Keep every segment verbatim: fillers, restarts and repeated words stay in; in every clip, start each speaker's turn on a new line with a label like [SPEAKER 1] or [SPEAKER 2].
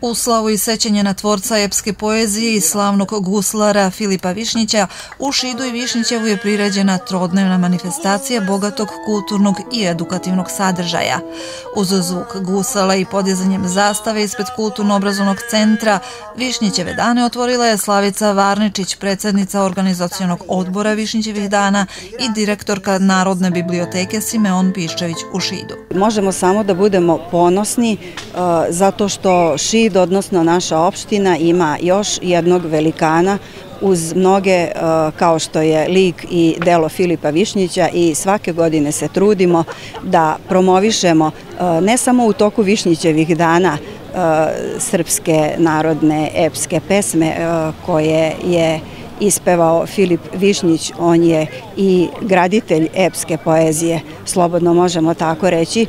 [SPEAKER 1] U slavu i sećanje na tvorca epske poezije i slavnog guslara Filipa Višnjića, u Šidu i Višnjićevu je priređena trodnevna manifestacija bogatog kulturnog i edukativnog sadržaja. Uz zvuk gusala i podizanjem zastave ispred Kulturno-obrazovnog centra, Višnjićeve dane otvorila je Slavica Varničić, predsjednica organizacionog odbora Višnjićevih dana i direktorka Narodne biblioteke Simeon Piščević u Šidu.
[SPEAKER 2] Možemo samo da budemo ponosni uh, zato što Šid, odnosno naša opština, ima još jednog velikana uz mnoge uh, kao što je lik i delo Filipa Višnjića i svake godine se trudimo da promovišemo uh, ne samo u toku Višnjićevih dana uh, srpske narodne epske pesme uh, koje je ispevao Filip Višnjić. On je i graditelj epske poezije, slobodno možemo tako reći.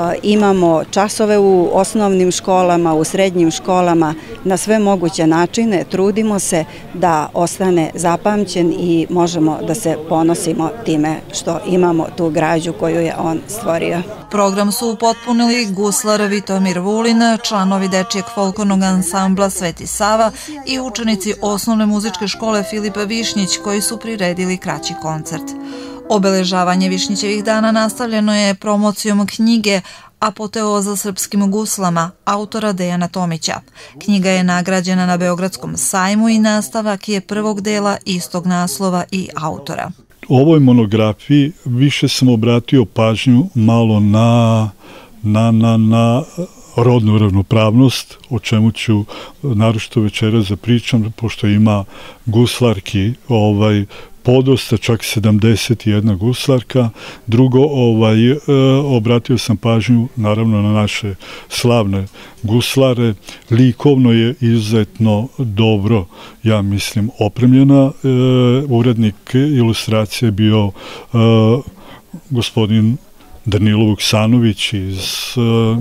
[SPEAKER 2] Imamo časove u osnovnim školama, u srednjim školama, na sve moguće načine trudimo se da ostane zapamćen i možemo da se ponosimo time što imamo tu građu koju je on stvorio.
[SPEAKER 1] Program su upotpunili guslar Vitomir Vulin, članovi dečijeg folklornog ansambla Sveti Sava i učenici osnovne muzičke škole Filipa Višnjić koji su priredili kraći koncert. Obeležavanje Višnjićevih dana nastavljeno je promocijom knjige Apoteoza srpskim guslama autora Dejana Tomića. Knjiga je nagrađena na Beogradskom sajmu i nastavak je prvog dela istog naslova i autora.
[SPEAKER 3] U ovoj monografiji više sam obratio pažnju malo na, na, na, na rodnu ravnopravnost, o čemu ću naročito večeras da pričam, pošto ima guslarki ovaj, podosta, čak sedamdeset jedna guslarka. Drugo, ovaj, e, obratio sam pažnju naravno na naše slavne guslare. Likovno je izuzetno dobro, ja mislim, opremljena. E, urednik ilustracije je bio e, gospodin Danilo Vuksanović iz e,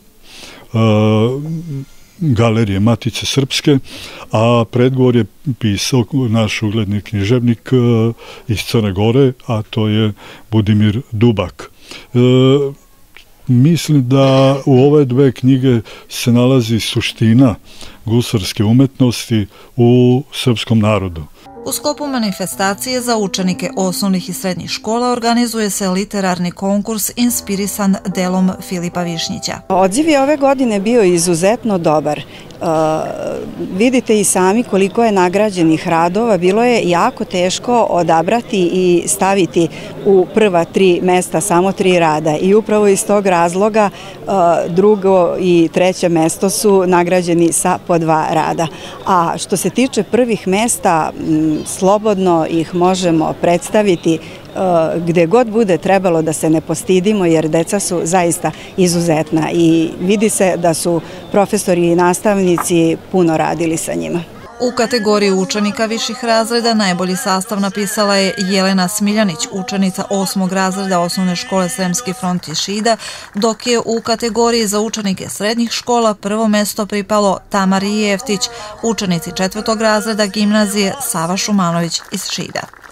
[SPEAKER 3] e, Galerije Matice Srpske, a predgovor je pisao naš ugledni književnik iz Crne Gore, a to je Budimir Dubak. E, mislim da u ove dve knjige se nalazi suština guslarske umetnosti u srpskom narodu.
[SPEAKER 1] U sklopu manifestacije za učenike osnovnih i srednjih škola organizuje se literarni konkurs inspirisan delom Filipa Višnjića.
[SPEAKER 2] Odziv je ove godine bio izuzetno dobar. Uh, vidite i sami koliko je nagrađenih radova. Bilo je jako teško odabrati i staviti u prva tri mesta samo tri rada i upravo iz tog razloga uh, drugo i treće mesto su nagrađeni sa po dva rada. A što se tiče prvih mesta, m, slobodno ih možemo predstaviti gde god bude trebalo, da se ne postidimo, jer deca su zaista izuzetna i vidi se da su profesori i nastavnici puno radili sa njima.
[SPEAKER 1] U kategoriji učenika viših razreda najbolji sastav napisala je Jelena Smiljanić, učenica osmog razreda osnovne škole Sremski front iz Šida, dok je u kategoriji za učenike srednjih škola prvo mesto pripalo Tamari Jeftić, učenici četvrtog razreda gimnazije Sava Šumanović iz Šida.